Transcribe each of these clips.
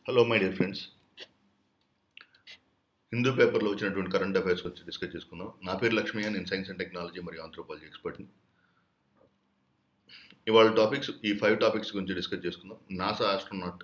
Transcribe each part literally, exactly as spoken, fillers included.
Hello my dear friends, Hindu పేపర్లో వచ్చినటువంటి current affairs గురించి డిస్కస్ చేసుకుందాం. నా పేరు లక్ష్మి, నేను సైన్స్ అండ్ టెక్నాలజీ మరియు ఆంథ్రోపాలజీ ఎక్స్పర్ట్ని. ఇవాళ టాపిక్స్ ఈ ఫైవ్ టాపిక్స్ గురించి డిస్కస్ చేసుకుందాం. నాసా ఆస్ట్రోనాట్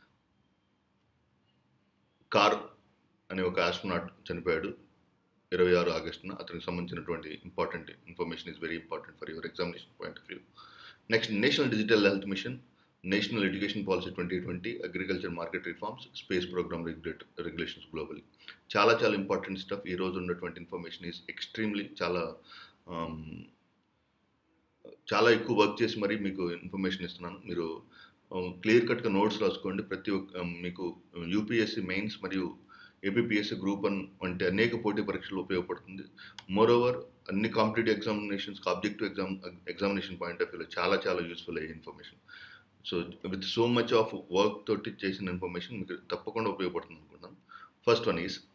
కార్ అనే ఒక ఆస్ట్రోనాట్ చనిపోయాడు ఇరవై ఆరు ఆగస్టున. అతనికి సంబంధించినటువంటి important information is very important for your examination point of view. Next, national digital health mission, national education policy twenty twenty, agriculture market reforms, space program regulate regulations globally. చాలా చాలా ఇంపార్టెంట్ స్టఫ్. ఈ రోజు ఉన్నటువంటి information is extremely చాలా చాలా ఎక్కువ work చేసి మరి మీకు ఇన్ఫర్మేషన్ ఇస్తున్నాను. మీరు క్లియర్ కట్గా నోట్స్ రాసుకోండి. ప్రతి ఒక్క మీకు యూపీఎస్సీ మెయిన్స్ మరియు ఏపీపీఎస్సీ గ్రూప్ వన్ వంటి అనేక పోటీ పరీక్షలు ఉపయోగపడుతుంది. మోరోవర్ అన్ని కాంపిటేటివ్ ఎగ్జామినేషన్స్కి objective exam examination point of వ్యూలో చాలా చాలా యూస్ఫుల్ అయ్యే information. So with so much of work తోటి చేసిన ఇన్ఫర్మేషన్ మీకు తప్పకుండా ఉపయోగపడుతుంది అనుకుంటున్నాను. First one is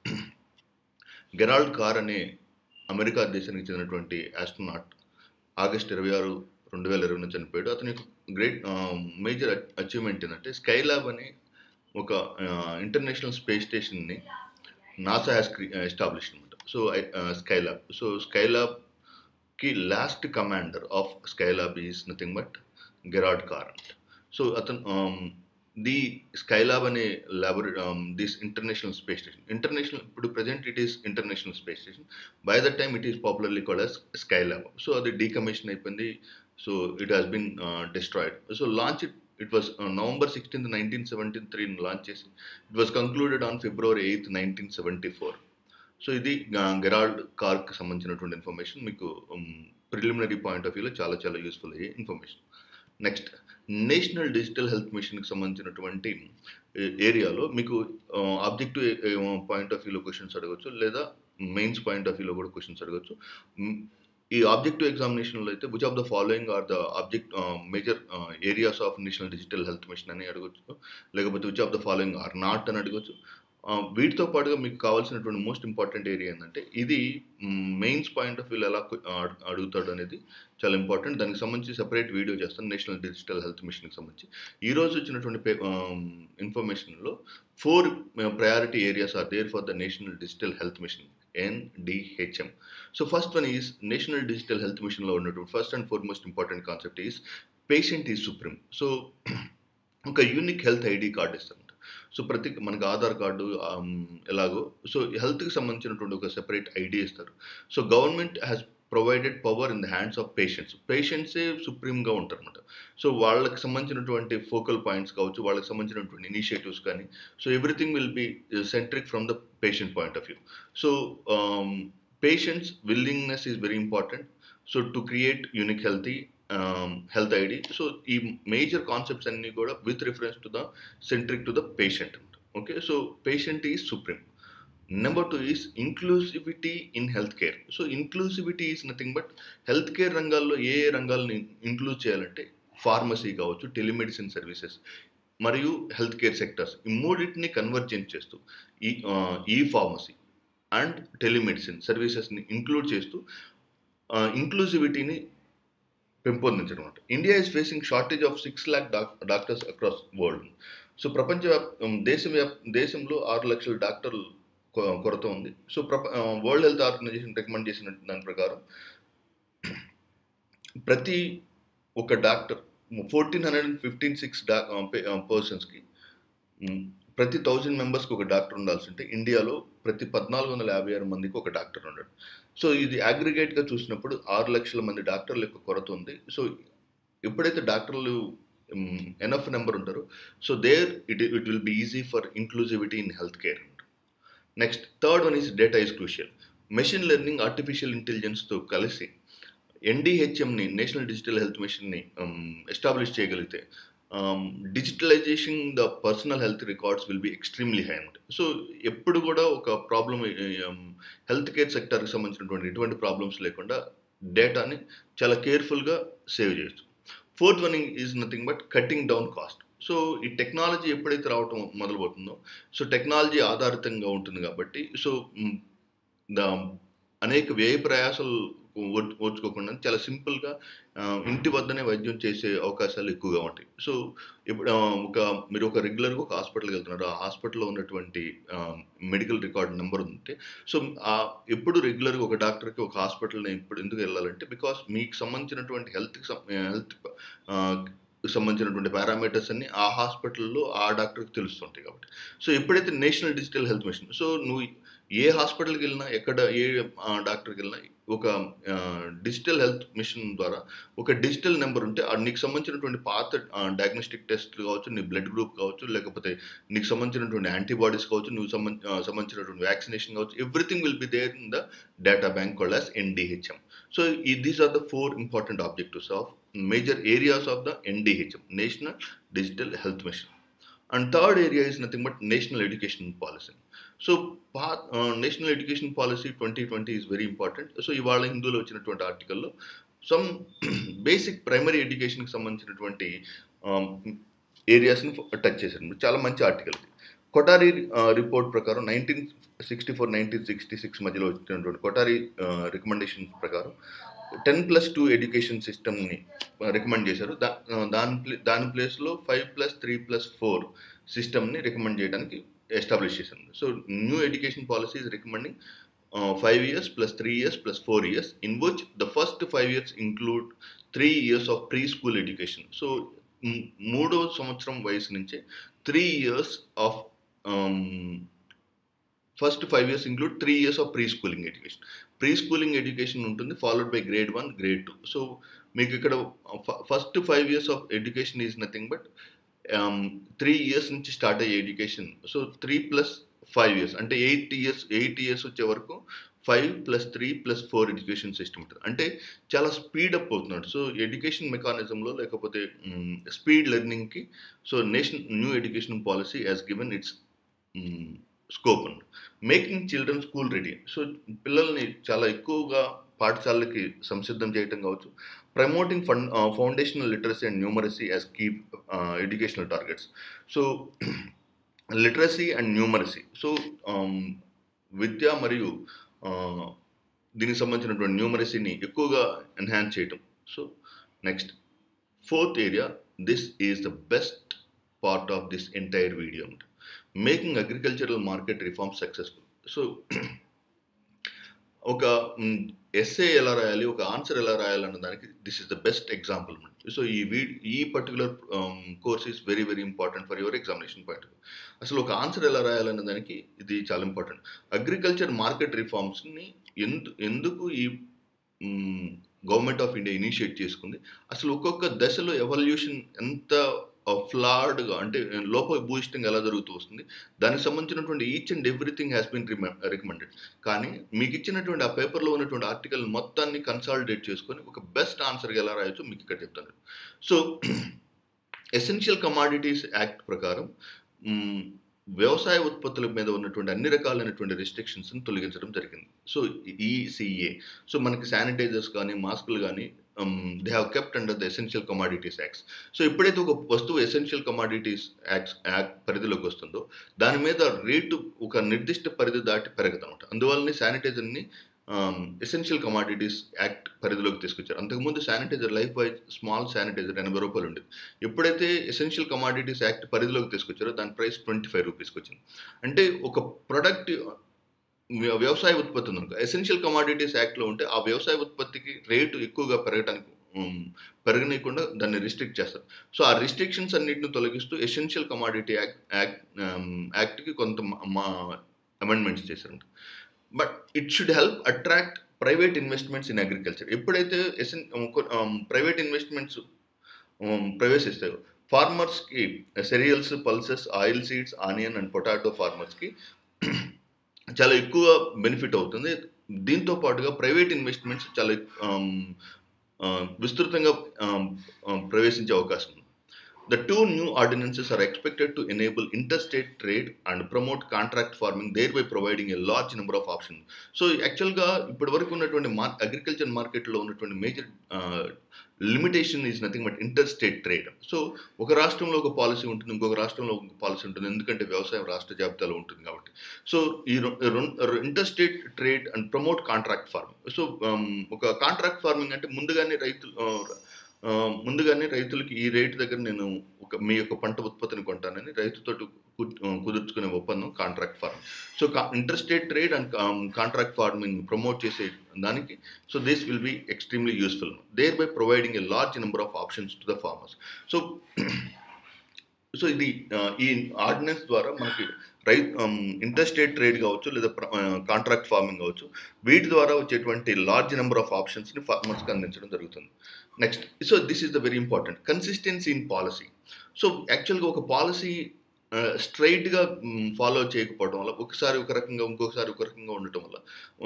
Gerald Carr అనే అమెరికా దేశానికి చెందినటువంటి ఆస్ట్రోనాట్ ఆగస్ట్ ఇరవై ఆరు రెండు వేల ఇరవై నుంచి చనిపోయాడు. అతని గ్రేట్ మేజర్ అచీవ్మెంట్ ఏంటంటే స్కైలాబ్ అనే ఒక ఇంటర్నేషనల్ స్పేస్ స్టేషన్ని నాసా హ్యాస్ ఎస్టాబ్లిష్ అనమాట. సో స్కైలాబ్ సో స్కైలాబ్కి last commander of Skylab is nothing but Gerald Carr అంట. సో అతను ది స్కైలాబ్ అనే ల్యాబొరే this international space station international ఇప్పుడు present it is international space station. By the time it is popularly called as Skylab. So అది decommission అయిపోయింది. So it has been destroyed. So launch it it was November sixteenth nineteen seventy three launch చేసి it was concluded on February eighth nineteen seventy four. So ఇది Gerald కార్కి సంబంధించినటువంటి information. మీకు preliminary point of వ్యూలో చాలా చాలా useful అయ్యే information. Next, national digital health మిషన్కి సంబంధించినటువంటి ఏరియాలో మీకు ఆబ్జెక్టివ్ పాయింట్ ఆఫ్ వ్యూలో క్వశ్చన్స్ అడగచ్చు, లేదా మెయిన్స్ పాయింట్ ఆఫ్ వ్యూలో కూడా క్వశ్చన్స్ అడగచ్చు. ఈ ఆబ్జెక్టివ్ ఎగ్జామినేషన్లో అయితే which of the following are the object major areas of national digital health mission అని అడగచ్చు, లేకపోతే which of the following are not అని అడగచ్చు. వీటితో పాటుగా మీకు కావాల్సినటువంటి మోస్ట్ ఇంపార్టెంట్ ఏరియా ఏంటంటే ఇది మెయిన్స్ పాయింట్ ఆఫ్ వ్యూలో ఎలా అడుగుతాడు అనేది చాలా ఇంపార్టెంట్. దానికి సంబంధించి సెపరేట్ వీడియో చేస్తాను నేషనల్ డిజిటల్ హెల్త్ మిషన్కి సంబంధించి. ఈరోజు వచ్చినటువంటి ఇన్ఫర్మేషన్లో four priority areas are there for the national digital health mission NDHM. So first one is national digital health మిషన్లో ఉన్నటువంటి first and foremost important concept is patient is supreme. So ఒక unique health ID card ఇస్తారు. So ప్రతి మనకు Aadhaar card ఎలాగో so హెల్త్కి సంబంధించినటువంటి ఒక సెపరేట్ ఐడి ఇస్తారు. So government has provided power in the hands of patients. పేషెంట్సే సుప్రీంగా ఉంటారు అనమాట. సో వాళ్ళకి సంబంధించినటువంటి ఫోకల్ పాయింట్స్ కావచ్చు, వాళ్ళకి సంబంధించినటువంటి ఇనిషియేటివ్స్ కానీ, so everything will be centric from the patient point of view. So patients willingness is very important. So to create unique healthy health ID. So ఈ మేజర్ కాన్సెప్ట్స్ అన్నీ కూడా with reference to the centric to the patient. Okay, so patient is supreme. Number two is inclusivity in health care. So inclusivity is nothing but health care రంగాల్లో ఏ ఏ రంగాలను include చేయాలంటే pharmacy కావచ్చు, telemedicine services మరియు health care sectors ఈ మూడింటిని convergent చేస్తూ ఈ ఈ ఫార్మసీ అండ్ టెలిమెడిసిన్ సర్వీసెస్ని ఇంక్లూడ్ చేస్తూ ఇంక్లూసివిటీని పెంపొందించడం అనమాట. India is facing shortage of six lakh doctors across world. So ప్రపంచ దేశవ్యాప్ దేశంలో ఆరు లక్షల డాక్టర్లు కొరత ఉంది. సో ప్రప వరల్డ్ హెల్త్ ఆర్గనైజేషన్ రికమెండ్ చేసిన దాని ప్రకారం ప్రతి ఒక doctor fourteen hundred and fifteen six డా పర్సన్స్కి ప్రతి థౌజండ్ మెంబర్స్కి ఒక డాక్టర్ ఉండాల్సి ఉంటే ఇండియాలో ప్రతి పద్నాలుగు వందల యాభై ఆరు మందికి ఒక డాక్టర్ ఉన్నాడు. సో ఇది అగ్రిగేట్గా చూసినప్పుడు ఆరు లక్షల మంది డాక్టర్ల యొక్క కొరత ఉంది. సో ఎప్పుడైతే డాక్టర్లు ఎనఫ్ నెంబర్ ఉంటారో so there it it will be easy for inclusivity in health care. Next, third one is data is crucial. Machine learning, artificial ఇంటెలిజెన్స్తో కలిసి ఎన్డిహెచ్ఎంని నేషనల్ డిజిటల్ హెల్త్ మిషన్ని ఎస్టాబ్లిష్ చేయగలిగితే digitalization the personal health records will be extremely high అనమాట. So ఎప్పుడు కూడా ఒక problem health care సెక్టర్కి సంబంధించినటువంటి ఎటువంటి ప్రాబ్లమ్స్ లేకుండా డేటాని చాలా కేర్ఫుల్గా సేవ్ చేయొచ్చు. Fourth one is nothing but cutting down cost. So ఈ టెక్నాలజీ ఎప్పుడైతే రావటం మొదలుపోతుందో సో టెక్నాలజీ ఆధారితంగా ఉంటుంది కాబట్టి సో ద అనేక వ్యయ ప్రయాసాలు ఓర్చు ఓర్చుకోకుండా చాలా సింపుల్‌గా ఆహ్, ఇంటి వద్దనే వైద్యం చేసే అవకాశాలు ఎక్కువగా ఉంటాయి. సో, ఇప్పుడు ఆహ్, ఒక మీరు ఒక రెగ్యులర్‌గా ఒక హాస్పిటల్‌కెళ్తున్నారు. ఆ హాస్పిటల్‌లో ఉన్నటువంటి ఆహ్, మెడికల్ రికార్డ్ నంబర్ ఉంటే, సో, ఆహ్, ఎప్పుడు రెగ్యులర్‌గా ఒక డాక్టర్‌కి ఒక హాస్పిటల్‌ని ఎప్పుడు ఎందుకు ఎళ్ళాలంటే, బికాస్ మీకు సంబంధించినటువంటి హెల్త్‌కి సం హెల్త్ ఆహ్, సంబంధించినటువంటి పారామీటర్స్ అన్నీ ఆ హాస్పిటల్‌లో ఆ డాక్టర్‌కి తెలుస్తుంటాయి కాబట్టి. సో, ఎప్పుడైతే national digital health mission so, నువ్వు ఏ హాస్పిటల్‌కెళ్ళినా, ఎక్కడ ఏ ఆహ్, డాక్టర్‌కెళ్ళినా ఒక ఆహ్, డిజిటల్ హెల్త్ మిషన్ ద్వారా ఒక డిజిటల్ నంబర్ ఉంటే ఆహ్, నీకు సంబంధించినటువంటి పాత ఆహ్, డయాగ్నోస్టిక్ టెస్ట్‌లు కావచ్చు, నీ బ్లడ్ గ్రూప్ కావచ్చు, లేకపోతే నీకు సంబంధించినటువంటి యాంటీబాడీస్ కావచ్చు, నువ్వు సంబం ఆహ్, సంబంధించినటువంటి వ్యాక్సినేషన్ కావచ్చు, everything will be there in the data bank called as NDHM. So, ఈ these are the four important objectives of major areas of the NDHM national digital health mission. And third area is nothing but national education policy. So, పా ah, national education policy twenty twenty is very important. So, ఇవాళ హిందూలో వచ్చినటువంటి ఆర్టికల్‌లో some basic primary ఎడ్యుకేషన్‌కి సంబంధించినటువంటి ఆహ్, ఏరియాస్‌ని touch చేశారు. చాలా మంచి ఆర్టికల్. కొఠారి ఆహ్, రిపోర్ట్ ప్రకారం nineteen sixty four, nineteen sixty six మధ్యలో వచ్చినటువంటి కొఠారి ఆహ్, రికమెండేషన్స్ ప్రకారం టెన్ ప్లస్ టూ ఎడ్యుకేషన్ సిస్టమ్‌ని రికమెండ్ చేశారు. దా ఆహ్, దాని ప్లే దాని ప్లేస్‌లో five plus three plus four సిస్టమ్‌ని రికమెండ్ చేయడానికి ఎస్టాబ్లిష్ చేశారు. So, new education policy is recommending ah, five years plus three years plus four years in which the first five years include three years of pre school education. So, hmm, మూడో సంవత్సరం వయసు నుంచే three years of ah, first five years include three years of pre schooling education. Pre schooling education ఉంటుంది followed by grade one, grade two. So, మీకు ఇక్కడ ఫ first five years of education is nothing but ah, three years నుంచి start అయ్యే education. So, three plus five years అంటే eight years eight years వచ్చే వరకు five plus three plus four education system ఉంటుంది. అంటే చాలా స్పీడ్ అప్ అవుతున్నాడు. So, education మెకానిజంలో లేకపోతే హ్మ్, స్పీడ్ లెర్నింగ్‌కి so, nation new education policy has given its hmm, scope ఉంది. Making children school ready. So, పిల్లల్ని చాలా ఎక్కువగా పాఠశాలలకి సంసిద్ధం చేయటం కావచ్చు. Promoting fund ah, foundational literacy and numeracy as key ah, educational targets. So, literacy and numeracy. So, ah, విద్య మరియు ఆహ్, దీనికి సంబంధించినటువంటి న్యూమరసీని ఎక్కువగా ఎన్హాన్స్ చేయటం. So, next fourth area this is the best part of this entire video. Making agricultural market reform successful. So, ఒక hmm, essay ఎలా రాయాలి, ఒక ఆన్సర్ ఎలా రాయాలన్న దానికి this is the best example. So, ఈ వీ ఈ particular ah, course is very very important for your examination point of view. అసలు ఒక ఆన్సర్ ఎలా రాయాలన్న దానికి ఇది చాలా ఇంపార్టెంట్. అగ్రికల్చర్ మార్కెట్ రిఫార్మ్స్‌ని ఎందు ఎందుకు ఈ హ్మ్, గవర్నమెంట్ ఆఫ్ ఇండియా ఇనిషియేట్ చేసుకుంది. అసలు ఒక్కొక్క దశలో ఎవల్యూషన్ ఎంత ఆహ్, ఫ్లార్డ్‌గా అంటే లోపభూయిష్టంగా ఎలా జరుగుతూ వస్తుంది. దానికి సంబంధించినటువంటి each and everything has been రిమ రికమెండెడ్. కానీ మీకిచ్చినటువంటి ఆ పేపర్‌లో ఉన్నటువంటి ఆర్టికల్ మొత్తాన్ని కన్సాలిడేట్ చేసుకొని ఒక బెస్ట్ ఆన్సర్‌గా ఎలా రాయొచ్చో మీకు ఇక్కడ చెప్తాను. సో, ఎసెన్షియల్ కమోడిటీస్ యాక్ట్ ప్రకారం హ్మ్, వ్యవసాయ ఉత్పత్తుల మీద ఉన్నటువంటి అన్ని రకాలైనటువంటి రిస్ట్రిక్షన్స్‌ని తొలగించడం జరిగింది. So, ECA. సో, మనకి శానిటైజర్స్ గానీ, మాస్కులు గానీ hmm, they have kept under the essential commodities acts. So, ఎప్పుడైతే ఒక వస్తువు ఎసెన్షియల్ కమోడిటీస్ యాక్ట్స్ యాక్ట్ పరిధిలోకి వస్తుందో, దాని మీద రేటు ఒక నిర్దిష్ట పరిధి దాటి పెరగదనమాట. అందువల్లనే శానిటైజర్‌ని ఆహ్, ఎసెన్షియల్ కమోడిటీస్ యాక్ట్ పరిధిలోకి తీసుకొచ్చారు. అంతకుముందు sanitizer Lifebuoy small sanitizer రూ. ఎనభై రూపాయలు ఉండేది. ఎప్పుడైతే ఎసెన్షియల్ కమోడిటీస్ యాక్ట్ పరిధిలోకి తీసుకొచ్చారో దాని ప్రైస్ రూ. ఇరవై ఐదు రూపీస్‌కొచ్చింది. అంటే ఒక ప్రొడక్ట్ వ్య వ్యవసాయ ఉత్పత్తి ఉందనుకో, ఎసెన్షియల్ కమోడిటీస్ యాక్ట్‌లో ఉంటే ఆ వ్యవసాయ ఉత్పత్తికి రేటు ఎక్కువగా పెరగటానికి హ్మ్, పెరగనీయకుండా దాన్ని రిస్ట్రిక్ట్ చేస్తారు. సో, ఆ రిస్ట్రిక్షన్స్ అన్నిటిని తొలగిస్తూ ఎసెన్షియల్ కమోడిటీ యాక్ట్ యాక్ట్ ఆహ్, యాక్ట్‌కి కొంత మ మా అమెండ్మెంట్స్ చేశారంట. But it should help attract private investments in agriculture. ఎప్పుడైతే ఎసెన్ కొ ఆహ్, ప్రైవేట్ ఇన్వెస్ట్‌మెంట్స్ హ్మ్, ప్రవేశిస్తాయో ఫార్మర్స్‌కి cereals, pulses, oil seeds, onion and potato ఫార్మర్స్‌కి చాలా ఎక్కువ బెనిఫిట్ అవుతుంది. దీంతో పాటుగా ప్రైవేట్ ఇన్వెస్ట్‌మెంట్స్ చాలా ఆహ్, ఆహ్, విస్తృతంగా ఆహ్, ఆహ్, ప్రవేశించే అవకాశం ఉంది. The two new ordinances are expected to enable interstate trade and promote contract farming, thereby providing a large number of options. So యాక్చువల్గా ఇప్పటి వరకు ఉన్నటువంటి మార్ అగ్రికల్చర్ మార్కెట్లో ఉన్నటువంటి major limitation is nothing but interstate trade. So ఒక రాష్ట్రంలో ఒక పాలసీ ఉంటుంది, ఇంకొక రాష్ట్రంలో ఒక పాలసీ ఉంటుంది, ఎందుకంటే వ్యవసాయం రాష్ట్ర జాబితాలో ఉంటుంది కాబట్టి. సో ఈ interstate trade and promote contract farming. So ఒక కాంట్రాక్ట్ ఫార్మింగ్ అంటే ముందుగానే రైతులు ముందుగానే రైతులకి ఈ రేటు దగ్గర నేను ఒక మీ యొక్క పంట ఉత్పత్తిని కొంటానని రైతుతో కుదుర్చుకునే ఒప్పందం contract farming. So interstate trade and contract farming promote చేసే దానికి so this will be extremely useful, thereby providing a large number of options to the farmers. So so ఇది ఈ ఆర్డినెన్స్ ద్వారా మనకి రై ఇంటర్స్టేట్ ట్రేడ్ కావచ్చు లేదా contract farming కావచ్చు, వీటి ద్వారా వచ్చేటువంటి లార్జ్ నెంబర్ ఆఫ్ ఆప్షన్స్ని ఫార్మర్స్కి అందించడం జరుగుతుంది. Next, so this is the very important consistency in policy. So యాక్చువల్గా ఒక పాలసీ స్ట్రైట్గా ఫాలో చేయకపోవడం వల్ల, ఒకసారి ఒక రకంగా ఇంకొకసారి ఒక రకంగా ఉండటం వల్ల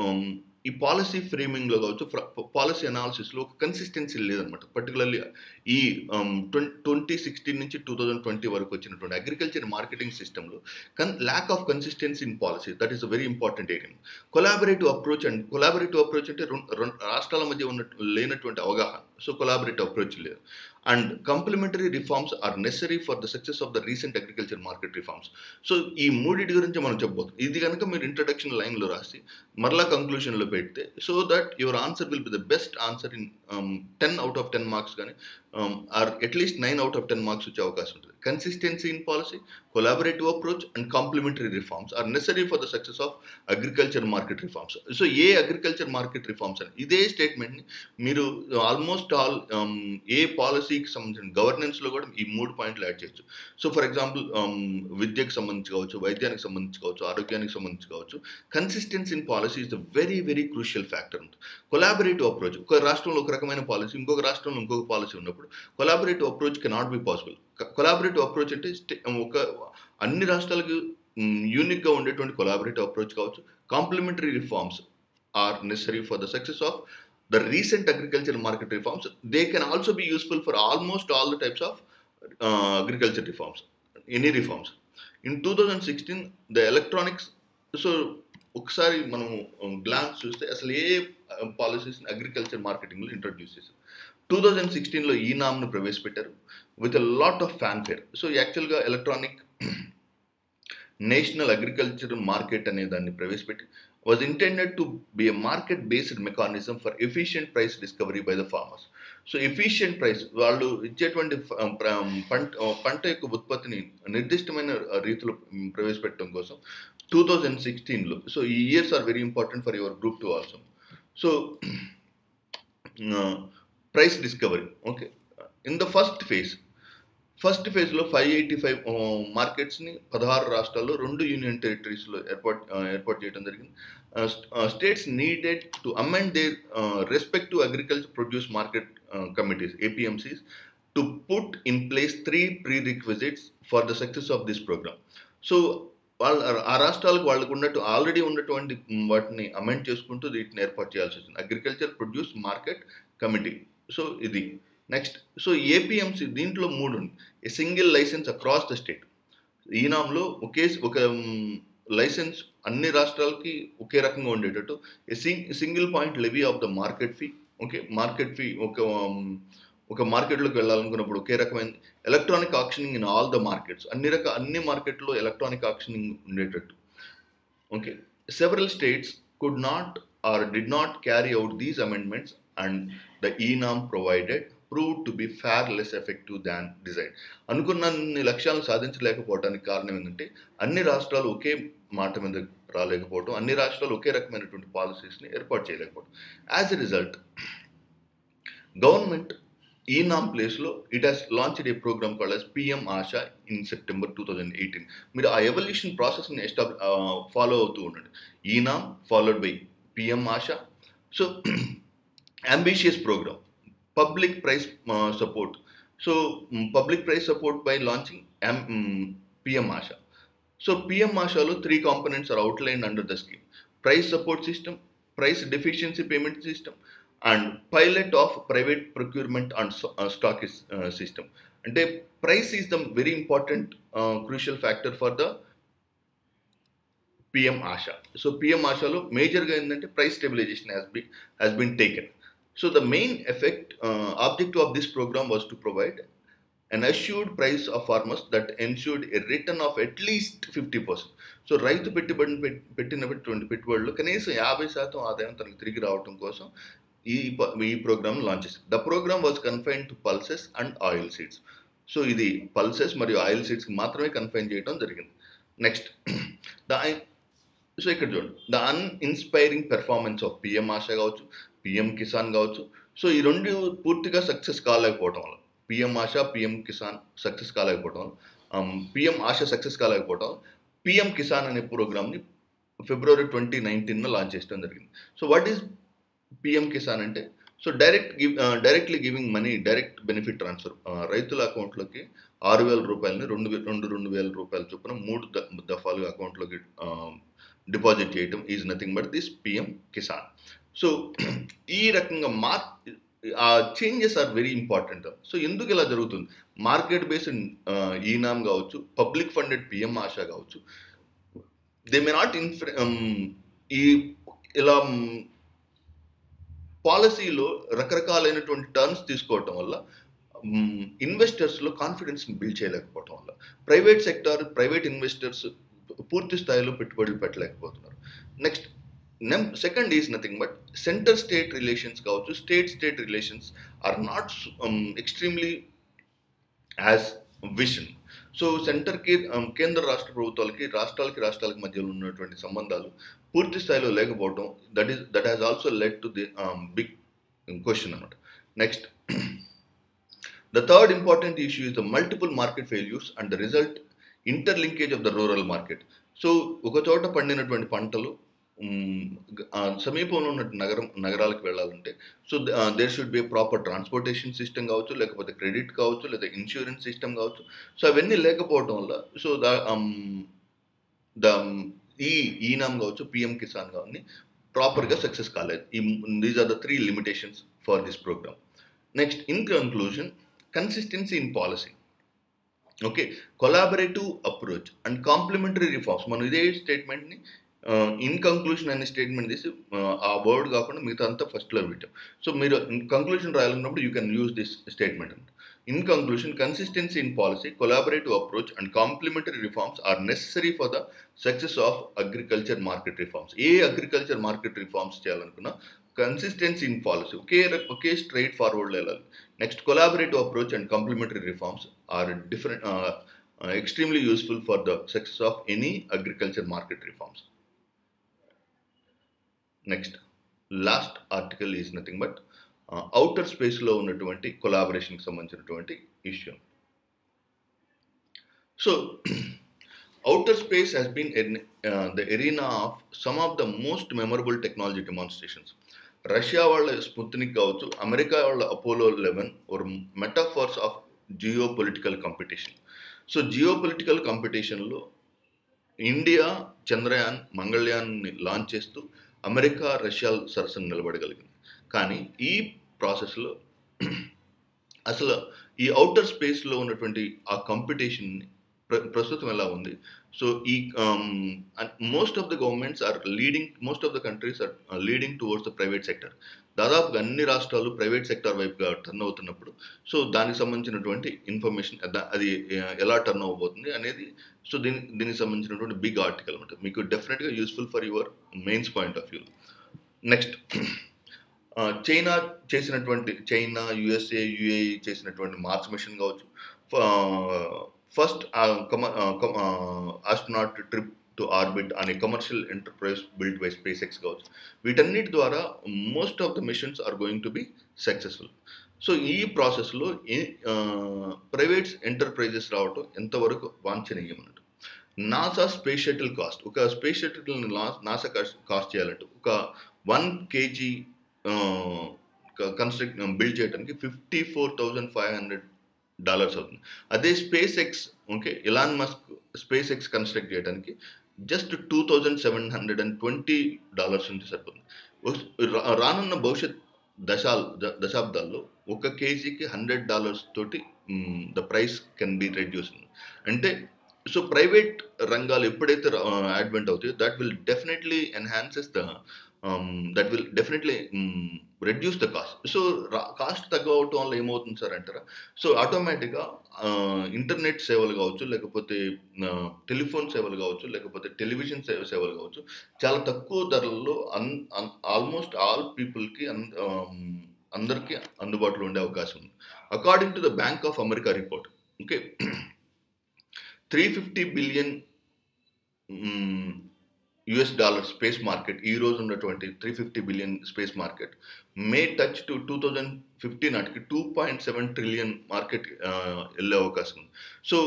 ఈ పాలసీ ఫ్రేమింగ్లో కావచ్చు, పాలసీ అనాలిసిస్లో ఒక కన్సిస్టెన్సీ లేదనమాట. పర్టికులర్లీ ఈ ట్వంటీ సిక్స్టీన్ నుంచి టూ థౌజండ్ ట్వంటీ వరకు వచ్చినటువంటి అగ్రికల్చర్ మార్కెటింగ్ సిస్టంలో కన్ lack of consistency in policy, that is a very important area. Collaborative approach and collaborative approach అంటే రెండు రాష్ట్రాల మధ్య ఉన్న లేనటువంటి అవగాహన. సో కొలాబరేటివ్ అప్రోచ్ లేదు. And complementary reforms are necessary for the success of the recent agriculture market reforms. So ఈ మూడింటి గురించి మనం చెప్పబోతున్నాం. ఇది కనుక మీరు ఇంట్రడక్షన్ లైన్లో రాసి మరలా కంక్లూషన్లో పెడితే, so that your answer will be the best answer in ten out of ten marks కానీ or at least nine out of ten marks వచ్చే అవకాశం ఉంటుంది. Consistency in policy, collaborative approach and complementary reforms are necessary for the success of agriculture market reforms. So ఏ agriculture market reforms అని ఇదే స్టేట్మెంట్ని మీరు almost all ఏ పాలసీకి సంబంధించిన గవర్నెన్స్లో కూడా ఈ మూడు పాయింట్లు యాడ్ చేయొచ్చు. సో ఫర్ ఎగ్జాంపుల్ విద్యకు సంబంధించి కావచ్చు, వైద్యానికి సంబంధించి కావచ్చు, ఆరోగ్యానికి సంబంధించి కావచ్చు, consistency in policy is the very very crucial factor ఉంటుంది. కొలాబరేటివ్ అప్రోచ్, ఒక రాష్ట్రంలో ఒక రకమైన పాలసీ, ఇంకొక రాష్ట్రంలో ఇంకొక పాలసీ ఉన్నప్పుడు collaborative approach cannot be possible. Collaborative approach అంటే ఒక అన్ని రాష్ట్రాలకు యూనిక్గా ఉండేటువంటి కొలాబరేటివ్ అప్రోచ్ కావచ్చు. Complementary reforms are necessary for the success of the recent agricultural market reforms. They can also be useful for almost all the types of uh, agriculture reforms, any reforms. In two thousand sixteen, the electronics, so ఒకసారి మనం glance చూస్తే అసలు ఏ policies agriculture మార్కెటింగ్లో introduce చేశారు. Two thousand సిక్స్టీన్లో ఈ నామ్ను ప్రవేశపెట్టారు with a lot of fanfare. So యాక్చువల్గా ఎలక్ట్రానిక్ నేషనల్ అగ్రికల్చర్ మార్కెట్ అనే దాన్ని ప్రవేశపెట్టి was intended to be a market-based mechanism for efficient price discovery by the farmers. So efficient price, వాళ్ళు ఇచ్చేటువంటి పంట పంట యొక్క ఉత్పత్తిని నిర్దిష్టమైన రీతిలో ప్రవేశపెట్టడం కోసం టూ థౌజండ్ సిక్స్టీన్లో, సో ఈ years are very important for your group two also. So price discovery, okay, in the first phase first ఫేజ్లో ఫైవ్ ఎయిటీ ఫైవ్ మార్కెట్స్ని పదహారు రాష్ట్రాల్లో రెండు యూనియన్ టెరిటరీస్లో ఏర్పాటు ఏర్పాటు చేయడం జరిగింది. States needed to amend their respective agriculture produce market committees APMCs to put in place three pre requisites for the success of this programme. So వాళ్ళ ఆ రాష్ట్రాలకు వాళ్ళకు ఉన్నట్టు ఆల్రెడీ ఉన్నటువంటి వాటిని అమెండ్ చేసుకుంటూ వీటిని ఏర్పాటు చేయాల్సి వచ్చింది, agriculture produce market committee. So ఇది నెక్స్ట్. సో ఏపీఎంసీ దీంట్లో మూడు ఉంది. A single licence across the state. ఈనాంలో ఒకే ఒక లైసెన్స్ అన్ని రాష్ట్రాలకి ఒకే రకంగా ఉండేటట్టు a single point levy of the market fee. Okay, market fee ఒక ఒక మార్కెట్లోకి వెళ్ళాలనుకున్నప్పుడు ఒకే రకమైన electronic auctioning in all the markets, అన్ని రకాల అన్ని మార్కెట్లో ఎలక్ట్రానిక్ ఆక్షనింగ్ ఉండేటట్టు. Okay, several states could not or did not carry out these amendments and the eNAM provided proved to be far less effective than desired. అనుకున్న లక్ష్యాలను సాధించలేకపోవడానికి కారణం ఏంటంటే అన్ని రాష్ట్రాలు ఒకే మాట మీద రాలేకపోవడం, అన్ని రాష్ట్రాలు ఒకే రకమైనటువంటి పాలసీస్ని ఏర్పాటు చేయలేకపోవడం. As a result government eNAM ప్లేస్లో it has launched a programme called as PM Aasha in September two thousand eighteen. మీరు ఆ ఎవల్యూషన్ ప్రాసెస్ని ఎస్టాబ్ ఫాలో అవుతూ ఉండండి. ENAM followed by PM Aasha. So ambitious programme, public price uh, support. So um, public price support by launching M, um, P M Asha. So P M Asha lo three components are outlined under the scheme: price support system, price deficiency payment system, and pilot of private procurement and uh, stock uh, system. అంటే price is the very important crucial factor for the PM Aasha. So PM ఆశలో మేజర్గా ఏంటంటే price stabilization has be has been taken. So the main effect objective of this programme was to provide an assured price of farmers that ensured a return of at least fifty percent. So రైతు పెట్టుబడిని పెట్టినటువంటి పెట్టుబడులు కనీసం యాభై శాతం ఆదాయం తనకు తిరిగి రావడం కోసం ఈ ఈ ప్రోగ్రామ్ లాంచ్ చేసింది. The programme was confined to pulses and oil seeds. So ఇది పల్సెస్ మరియు ఆయిల్ సీడ్స్కి మాత్రమే కన్ఫైన్ చేయడం జరిగింది. నెక్స్ట్ ద సో ఇక్కడ చూడండి, the uninspiring performance of PM Aasha కావచ్చు, పిఎం కిసాన్ కావచ్చు. సో ఈ రెండు పూర్తిగా సక్సెస్ కాలేకపోవడం వల్ల PM Aasha, PM Kisan success కాలేకపోవడం, పిఎం ఆశ సక్సెస్ కాలేకపోవడం, పిఎం కిసాన్ అనే ప్రోగ్రామ్ని ఫిబ్రవరి ట్వంటీ నైన్టీన్లో లాంచ్ చేయడం జరిగింది. So what is PM Kisan అంటే, so direct give directly giving money, direct benefit transfer, రైతుల అకౌంట్లోకి ఆరు వేల రూపాయలని రెండు రెండు రెండు వేల రూపాయల చొప్పున మూడు దఫాలుగా అకౌంట్లోకి డిపాజిట్ చేయటం is nothing but this PM Kisan. So ఈ రకంగా మార్ ఆ changes are very important. So ఎందుకు ఇలా జరుగుతుంది? మార్కెట్ బేస్డ్ ఈనామ్ కావచ్చు, పబ్లిక్ ఫండెడ్ పిఎం ఆశ కావచ్చు, దే మే నాట్ ఇన్ఫ్లు ఈ ఇలా పాలసీలో రకరకాలైనటువంటి టర్మ్స్ తీసుకోవటం వల్ల ఇన్వెస్టర్స్లో కాన్ఫిడెన్స్ని బిల్డ్ చేయలేకపోవటం వల్ల ప్రైవేట్ సెక్టార్, ప్రైవేట్ ఇన్వెస్టర్స్ పూర్తి స్థాయిలో పెట్టుబడులు పెట్టలేకపోతున్నారు. Next second is nothing but centre state relations కావచ్చు, state state relations are not extremely as vision. So సెంటర్కి కేంద్ర రాష్ట్ర ప్రభుత్వాలకి, రాష్ట్రాలకి రాష్ట్రాలకి మధ్యలో ఉన్నటువంటి సంబంధాలు పూర్తి స్థాయిలో లేకపోవడం, that is that has also led to the big question అన్నమాట. Next the third important issue is the multiple market failures and the result interlinkage of the rural market. So ఒక చోట పండినటువంటి పంటలు సమీపంలో ఉన్న నగరం నగరాలకు వెళ్ళాలంటే so there should be proper transportation system కావచ్చు, లేకపోతే క్రెడిట్ కావచ్చు, లేదా ఇన్సూరెన్స్ సిస్టమ్ కావచ్చు. సో అవన్నీ లేకపోవడం వల్ల సో ద ద ఈ ఈనామ్ కావచ్చు, పిఎం కిసాన్ కానీ ప్రాపర్గా సక్సెస్ కాలేదు. ఈ these are the three limitations for this programme. Next in conclusion, consistency in policy, okay, collaborative approach and complementary reforms. మనం ఇదే స్టేట్మెంట్ని ఇన్ కంక్లూషన్ అనే స్టేట్మెంట్ తీసి ఆ వర్డ్ కాకుండా మిగతా అంతా ఫస్ట్లో పెట్టాం. సో మీరు కంక్లూషన్ రాయాలన్నప్పుడు you can use this statement. In conclusion, consistency in policy, collaborative approach and complementary reforms are necessary for the success of agriculture market reforms. ఏ అగ్రికల్చర్ మార్కెట్ రిఫార్మ్స్ చేయాలనుకున్నా కన్సిస్టెన్సీ ఇన్ పాలసీ, ఒకే ఒకే straight ఫార్వర్డ్లో వెళ్ళాలి. Next collaborative approach and complementary reforms are different extremely useful for the success of any agriculture market reforms. Next last article is nothing but outer స్పేస్లో ఉన్నటువంటి కొలాబరేషన్కి సంబంధించినటువంటి issue. So outer space has been in, uh, the arena of some of the most memorable technology demonstrations. Russia వాళ్ళ Sputnik కావచ్చు, America వాళ్ళ Apollo eleven or metaphors of geopolitical competition. So geopolitical కాంపిటీషన్లో India Chandrayaan, మంగళయాన్ని launch చేస్తూ America, Russia సరసన నిలబడగలిగింది. కానీ ఈ ప్రాసెస్లో అసలు ఈ అవుటర్ స్పేస్లో ఉన్నటువంటి ఆ కాంపిటీషన్ని ప్ర ప్రస్తుతం ఎలా ఉంది? సో ఈ most of the governments are leading, most of the countries are leading towards the private sector. దాదాపుగా అన్ని రాష్ట్రాలు ప్రైవేట్ సెక్టర్ వైపుగా టర్న్ అవుతున్నప్పుడు సో దానికి సంబంధించినటువంటి ఇన్ఫర్మేషన్ అది ఎలా టర్న్ అవ్వబోతుంది అనేది సో దీని దీనికి సంబంధించినటువంటి బిగ్ ఆర్టికల్ ఉంటుంది. మీకు డెఫినెట్గా useful for your mains point of view. Next China చేసినటువంటి చైనా, యుఎస్ఏ, యుఏఈ చేసినటువంటి మార్స్ మిషన్ కావచ్చు, first astronaut trip to orbit అనే commercial enterprise build by SpaceX కావచ్చు, వీటన్నిటి ద్వారా most of the missions are going to be successful. So ఈ ప్రాసెస్లో private enterprises రావటం ఎంతవరకు వాంఛనీయం అన్నట్టు. నాసా స్పేస్ షటిల్ కాస్ట్, ఒక స్పేస్ షటిల్ని నాసా కాస్ట్ చేయాలంటే ఒక వన్ కేజీ కన్స్ట్రక్ట్ బిల్డ్ చేయడానికి fifty four thousand five hundred dollars అవుతుంది. అదే SpaceX, okay, Elon Musk SpaceX construct చేయడానికి just two thousand seven hundred and twenty dollars ఉంటే సరిపోతుంది. రానున్న భవిష్యత్ దశాల్ దశాబ్దాల్లో ఒక కేజీకి హండ్రెడ్ డాలర్స్ తోటి the price can be reduced. అంటే సో ప్రైవేట్ రంగాలు ఎప్పుడైతే అడ్వెంట్ అవుతాయో that will definitely enhances the that will definitely reduce the cost. So cost తగ్గవటం వల్ల ఏమవుతుంది సార్ అంటారా? సో ఆటోమేటిక్గా ఇంటర్నెట్ సేవలు కావచ్చు, లేకపోతే టెలిఫోన్ సేవలు కావచ్చు, లేకపోతే టెలివిజన్ సేవ సేవలు కావచ్చు, చాలా తక్కువ ధరల్లో అన్ ఆల్మోస్ట్ ఆల్ పీపుల్కి అన్ అందరికీ అందుబాటులో ఉండే అవకాశం ఉంది. According to the bank of America report, okay, three fifty billion US dollar space market, ఈ రోజు ఉన్నటువంటి three fifty billion space market may touch to two thousand fifty నాటికి two point seven trillion market వెళ్ళే అవకాశం ఉంది. So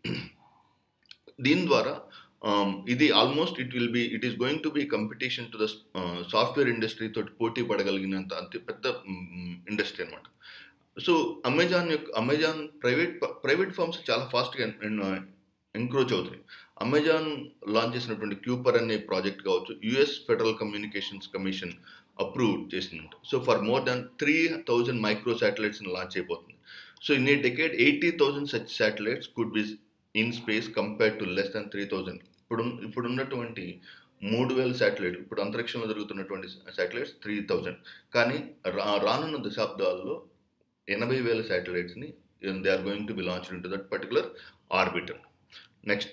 దీని ద్వారా ఇది almost it will be it is going to be competition to the software industry తోటి పోటీ పడగలిగినంత అంత పెద్ద ఇండస్ట్రీ అనమాట. సో అమెజాన్ యొక్క అమెజాన్ ప్రైవేట్ ప్రైవేట్ ఫర్మ్స్ చాలా ఫాస్ట్గా ఎంక్రోచ్ అవుతున్నాయి. అమెజాన్ లాంచ్ చేసినటువంటి క్యూపర్ అనే ప్రాజెక్ట్ కావచ్చు, US federal communications commission approve చేసిందంట. So for more than three thousand micro శాటిలైట్స్ని లాంచ్ అయిపోతుంది. So in a decade eighty thousand such satellites could be in space compared to less than three thousand. ఇప్పుడు ఇప్పుడు ఉన్నటువంటి మూడు వేల satellite, ఇప్పుడు అంతరిక్షంలో జరుగుతున్నటువంటి శాటిలైట్స్ త్రీ థౌజండ్. కానీ రా రానున్న దశాబ్దాల్లో ఎనభై వేల శాటిలైట్స్ని they are going to be launched in to that particular orbiter. Next,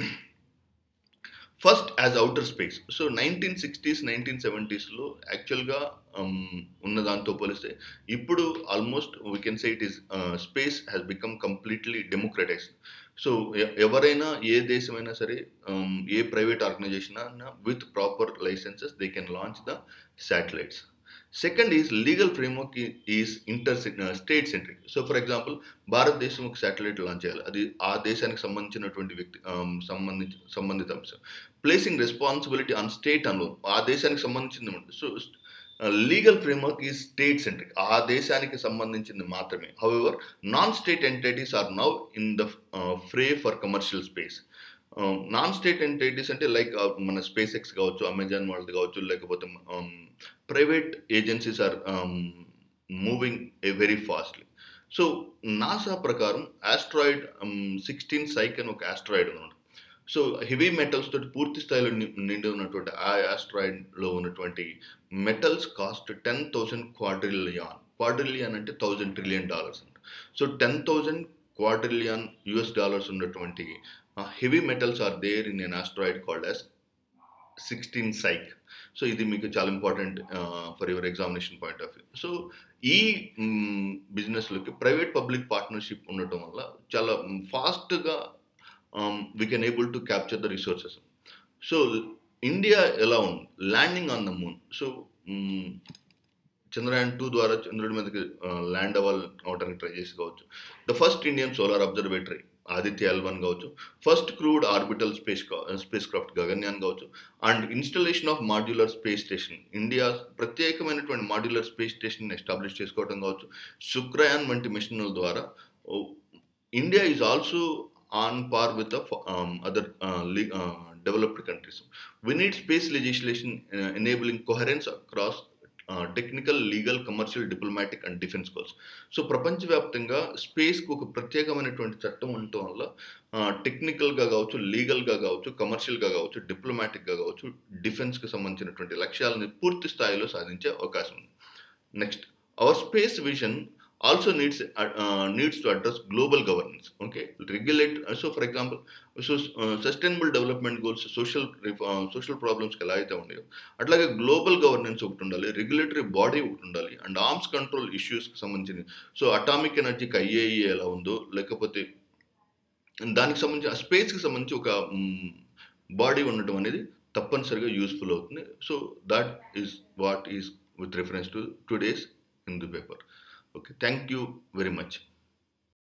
first as outer space. So nineteen sixties nineteen సెవెంటీస్లో యాక్చువల్గా ఉన్న దాంతో పోలిస్తే ఇప్పుడు almost we can say it is space has become completely democratised. So ఎవరైనా ఏ దేశమైనా సరే, ఏ ప్రైవేట్ ఆర్గనైజేషన్ అయినా with proper licences they can launch the satellites. Second is legal framework is inter state centric. So for example భారతదేశం ఒక satellite launch చేయాలి, అది ఆ దేశానికి సంబంధించినటువంటి వ్యక్తి సంబంధించి సంబంధిత అంశం. Placing responsibility on state alone, ఆ దేశానికి సంబంధించింది. So legal framework is state centric, ఆ దేశానికి సంబంధించింది మాత్రమే. However non state entities are now in the fray for commercial space. Non state entities అంటే లైక్ మన స్పేస్ ఎక్స్ కావచ్చు, అమెజాన్ వాళ్ళది కావచ్చు, లేకపోతే private agencies are moving a very fastly. So NASA ప్రకారం ఆస్ట్రాయిడ్ సిక్స్టీన్ సైక్ అని ఒక asteroid ఉంది. సో హెవీ మెటల్స్ తోటి పూర్తి స్థాయిలో నిండి ఉన్నటువంటి ఆ ఆస్ట్రాయిడ్లో ఉన్నటువంటి metals cost ten thousand quadrillion. Quadrillion అంటే థౌజండ్ ట్రిలియన్ డాలర్స్ అంట. So ten thousand quadrillion US dollars ఉన్నటువంటి heavy metals are there in an asteroid called as sixteen Psyche. So ఇది మీకు చాలా important for your examination point of view. So ఈ బిజినెస్లోకి private public partnership ఉండటం వల్ల చాలా ఫాస్ట్గా we can able to capture the resources. So India ఎలా ఉంది landing on the moon. So Chandrayaan two ద్వారా చంద్రుడి మీదకి ల్యాండ్ అవ్వాలి అవడానికి ట్రై చేసి కావచ్చు. The first Indian solar observatory Aditya L one కావచ్చు, first crewed orbital space spacecraft Gaganyaan కావచ్చు, and installation of modular space station, India ప్రత్యేకమైనటువంటి మాడ్యులర్ స్పేస్ స్టేషన్ ఎస్టాబ్లిష్ చేసుకోవడం కావచ్చు, శుక్రయాన్ వంటి మిషన్ల ద్వారా India is also on par with the other developed countries. We need space legislation uh, enabling coherence across technical, legal, commercial, diplomatic and defence goals. So ప్రపంచవ్యాప్తంగా స్పేస్కి ఒక ప్రత్యేకమైనటువంటి చట్టం ఉండటం వల్ల టెక్నికల్గా కావచ్చు, లీగల్గా కావచ్చు, కమర్షియల్గా కావచ్చు, డిప్లొమాటిక్గా కావచ్చు, డిఫెన్స్కి సంబంధించినటువంటి లక్ష్యాలను పూర్తి స్థాయిలో సాధించే అవకాశం ఉంది. Next, our space vision also needs uh, needs to address global governance, okay, regulate. So for example, so uh, sustainable development goals, social uh, social problems కి ఎలా అయితే ఉన్నాయో అట్లాగే గ్లోబల్ గవర్నెన్స్ ఒకటి ఉండాలి, రెగ్యులేటరీ బాడీ ఒకటి ఉండాలి, అండ్ ఆర్మ్స్ కంట్రోల్ ఇష్యూస్కి సంబంధించి, సో అటామిక్ ఎనర్జీకి ఐఏఈ ఎలా ఉందో, లేకపోతే దానికి సంబంధించి ఆ స్పేస్కి సంబంధించి ఒక బాడీ ఉండటం అనేది తప్పనిసరిగా యూస్ఫుల్ అవుతుంది. So that is what is with reference to today's Hindu paper. Okay, thank you very much.